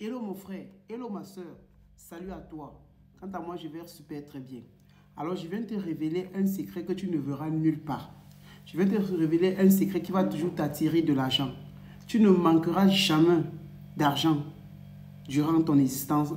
Hello mon frère, hello ma soeur, salut à toi. Quant à moi, je vais super très bien. Alors, je viens te révéler un secret que tu ne verras nulle part. Je viens te révéler un secret qui va toujours t'attirer de l'argent. Tu ne manqueras jamais d'argent durant ton existence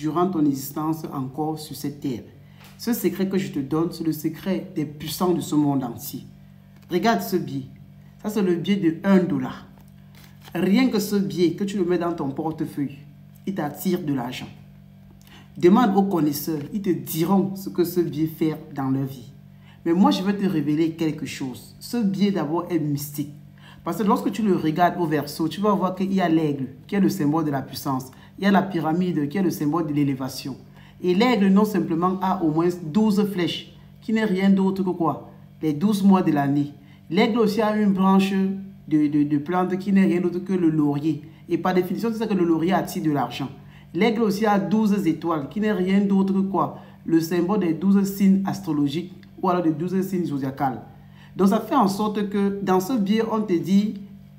encore sur cette terre. Ce secret que je te donne, c'est le secret des puissants de ce monde entier. Regarde ce billet. Ça, c'est le billet de 1 dollar. Rien que ce billet, que tu le mets dans ton portefeuille, il t'attire de l'argent. Demande aux connaisseurs, ils te diront ce que ce billet fait dans leur vie. Mais moi, je vais te révéler quelque chose. Ce billet d'abord est mystique. Parce que lorsque tu le regardes au verso, tu vas voir qu'il y a l'aigle, qui est le symbole de la puissance. Il y a la pyramide, qui est le symbole de l'élévation. Et l'aigle, non simplement, a au moins 12 flèches, qui n'est rien d'autre que quoi? Les 12 mois de l'année. L'aigle aussi a une branche de plante qui n'est rien d'autre que le laurier. Et par définition, c'est ça que le laurier attire de l'argent. L'aigle aussi a 12 étoiles, qui n'est rien d'autre que quoi? Le symbole des 12 signes astrologiques ou alors des 12 signes zodiacales. Donc ça fait en sorte que dans ce billet, on te dit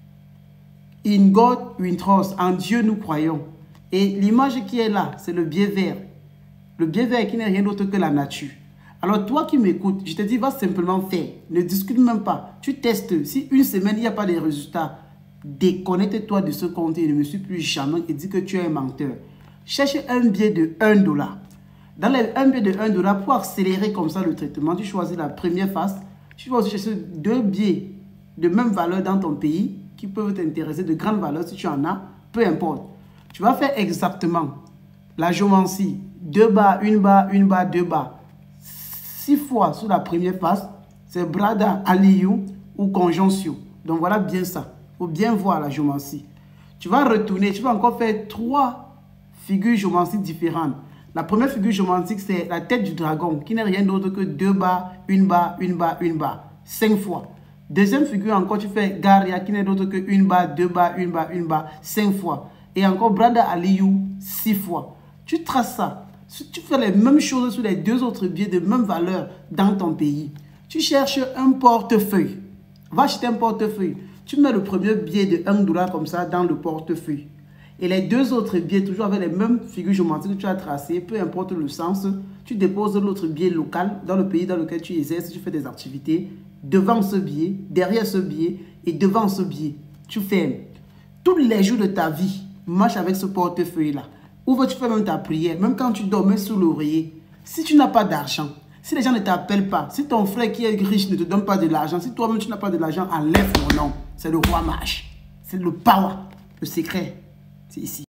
« In God we trust », en Dieu nous croyons. Et l'image qui est là, c'est le billet vert. Le billet vert qui n'est rien d'autre que la nature. Alors toi qui m'écoutes, je te dis, va simplement faire. Ne discute même pas. Tu testes. Si une semaine, il n'y a pas de résultats, déconnecte-toi de ce compte et ne me suis plus jamais et dis que tu es un menteur. Cherche un billet de 1 dollar. Dans un billet de 1 dollar, pour accélérer comme ça le traitement, tu choisis la première phase. Tu vas aussi chercher 2 billets de même valeur dans ton pays qui peuvent t'intéresser, de grande valeur si tu en as, peu importe. Tu vas faire exactement la géomancie. 2 barres, 1 barre, 1 barre, 2 barres. 6 fois sur la première phase, c'est Brada, Aliyu ou Conjonction. Donc voilà bien ça. Il faut bien voir la géomancie. Tu vas retourner, tu vas encore faire 3 figures géomantiques différentes. La première figure géomantique, c'est la tête du dragon, qui n'est rien d'autre que 2 barres, 1 barre, 1 barre, 1 barre. 5 fois. Deuxième figure, encore, tu fais Garia, qui n'est d'autre que 1 barre, 2 barres, 1 barre, 1 barre, 5 fois. Et encore Brada Aliyu, 6 fois. Tu traces ça. Tu fais les mêmes choses sur les 2 autres billets de même valeur dans ton pays. Tu cherches un portefeuille. Va acheter un portefeuille. Tu mets le premier billet de 1 dollar comme ça dans le portefeuille. Et les 2 autres billets, toujours avec les mêmes figures géométriques que tu as tracées, peu importe le sens, tu déposes l'autre billet local dans le pays dans lequel tu exerces, tu fais des activités, devant ce billet, derrière ce billet et devant ce billet. Tu fermes. Tous les jours de ta vie, marche avec ce portefeuille-là. Ouvre, tu fais même ta prière, même quand tu dormais sous l'oreiller. Si tu n'as pas d'argent, si les gens ne t'appellent pas, si ton frère qui est riche ne te donne pas de l'argent, si toi-même tu n'as pas de l'argent, enlève mon nom. C'est le roi mage. C'est le power, le secret. C'est ici.